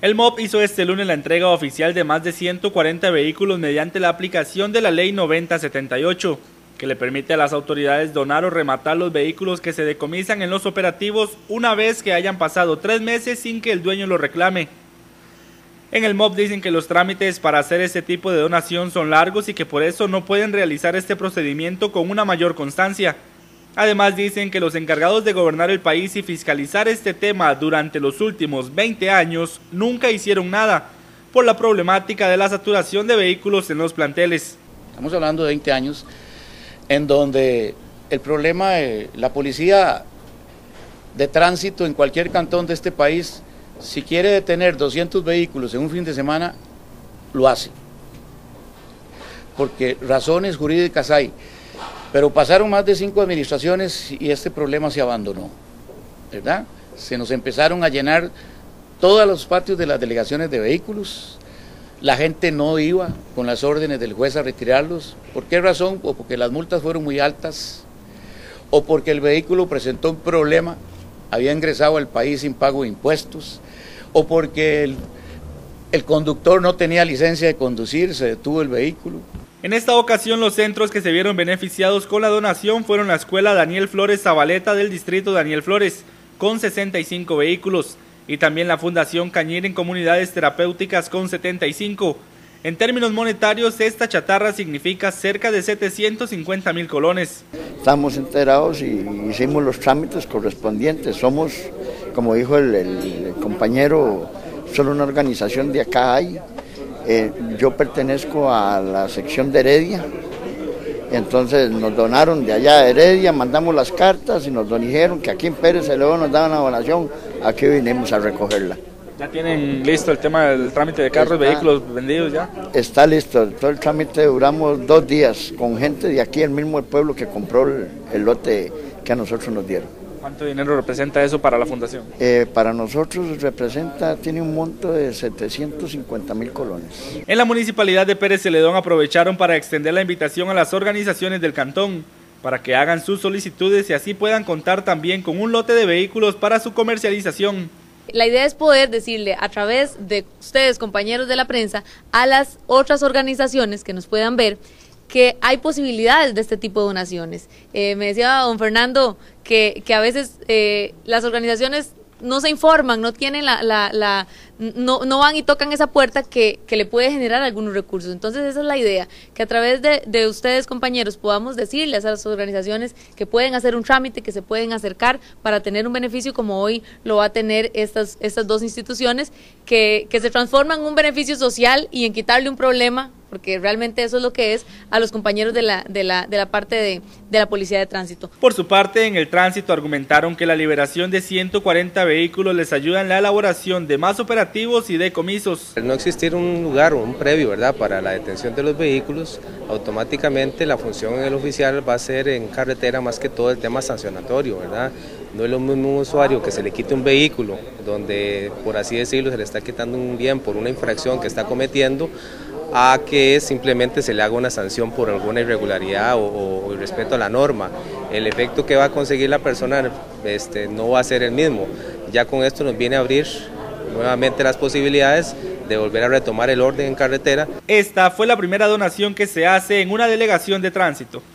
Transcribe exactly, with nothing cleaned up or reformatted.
El M O P hizo este lunes la entrega oficial de más de ciento cuarenta vehículos mediante la aplicación de la Ley noventa setenta y ocho, que le permite a las autoridades donar o rematar los vehículos que se decomisan en los operativos una vez que hayan pasado tres meses sin que el dueño lo reclame. En el M O P dicen que los trámites para hacer este tipo de donación son largos y que por eso no pueden realizar este procedimiento con una mayor constancia. Además dicen que los encargados de gobernar el país y fiscalizar este tema durante los últimos veinte años nunca hicieron nada por la problemática de la saturación de vehículos en los planteles. Estamos hablando de veinte años en donde el problema de la policía de tránsito en cualquier cantón de este país, si quiere detener doscientos vehículos en un fin de semana, lo hace, porque razones jurídicas hay. Pero pasaron más de cinco administraciones y este problema se abandonó, ¿verdad? Se nos empezaron a llenar todos los patios de las delegaciones de vehículos, la gente no iba con las órdenes del juez a retirarlos. ¿Por qué razón? O porque las multas fueron muy altas, o porque el vehículo presentó un problema, había ingresado al país sin pago de impuestos, o porque el, el conductor no tenía licencia de conducir, se detuvo el vehículo. En esta ocasión los centros que se vieron beneficiados con la donación fueron la Escuela Daniel Flores Zabaleta del distrito Daniel Flores, con sesenta y cinco vehículos, y también la Fundación Cañir en Comunidades Terapéuticas con setenta y cinco. En términos monetarios, esta chatarra significa cerca de setecientos cincuenta mil colones. Estamos enterados y hicimos los trámites correspondientes. Somos, como dijo el, el, el compañero, solo una organización de acá hay. Eh, yo pertenezco a la sección de Heredia, entonces nos donaron de allá de Heredia, mandamos las cartas y nos dijeron que aquí en Pérez Celedón nos daban una donación, aquí vinimos a recogerla. ¿Ya tienen listo el tema del trámite de carros, está, vehículos vendidos ya? Está listo, todo el trámite duramos dos días con gente de aquí, el mismo pueblo que compró el, el lote que a nosotros nos dieron. ¿Cuánto dinero representa eso para la fundación? Eh, para nosotros representa, tiene un monto de setecientos cincuenta mil colones. En la municipalidad de Pérez Celedón aprovecharon para extender la invitación a las organizaciones del cantón para que hagan sus solicitudes y así puedan contar también con un lote de vehículos para su comercialización. La idea es poder decirle a través de ustedes, compañeros de la prensa, a las otras organizaciones que nos puedan ver, que hay posibilidades de este tipo de donaciones. Eh, me decía don Fernando que, que a veces eh, las organizaciones no se informan, no tienen la, la, la no, no van y tocan esa puerta que, que le puede generar algunos recursos. Entonces esa es la idea, que a través de, de ustedes, compañeros, podamos decirles a las organizaciones que pueden hacer un trámite, que se pueden acercar para tener un beneficio como hoy lo va a tener estas, estas dos instituciones, que, que se transforman en un beneficio social y en quitarle un problema, porque realmente eso es lo que es, a los compañeros de la, de la, de la parte de, de la Policía de Tránsito. Por su parte, en el tránsito argumentaron que la liberación de ciento cuarenta vehículos les ayuda en la elaboración de más operativos y decomisos. Al no existir un lugar o un previo, ¿verdad?, para la detención de los vehículos, automáticamente la función en el oficial va a ser en carretera más que todo el tema sancionatorio, ¿verdad? No es lo mismo un usuario que se le quite un vehículo, donde por así decirlo se le está quitando un bien por una infracción que está cometiendo, a que simplemente se le haga una sanción por alguna irregularidad o, o irrespeto a la norma. El efecto que va a conseguir la persona este, no va a ser el mismo. Ya con esto nos viene a abrir nuevamente las posibilidades de volver a retomar el orden en carretera. Esta fue la primera donación que se hace en una delegación de tránsito.